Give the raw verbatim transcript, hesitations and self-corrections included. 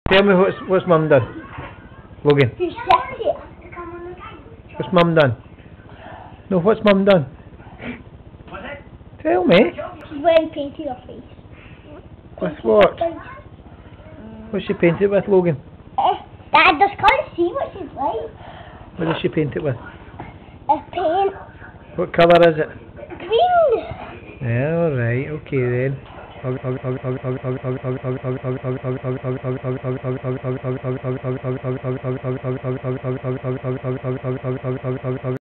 Tell me what's what's Mum done, Logan. Who's sexy? What's Mum done? No, what's Mum done? Tell me. She's wearing paint to her face. With what? What's she painted with, Logan? Uh, Dad just can't see what she's like. What does she paint it with? A paint. What colour is it? Green. Yeah, alright, okay then.